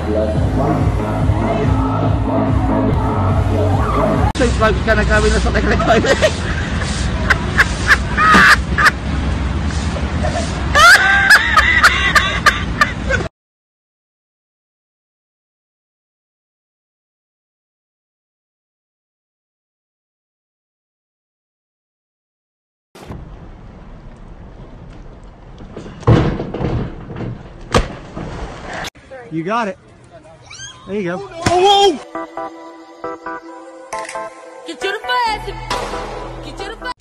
Two blokes going to go in, that's what they're going to go in. You got it. There you go. Oh! Get to the fast. Get to the fast.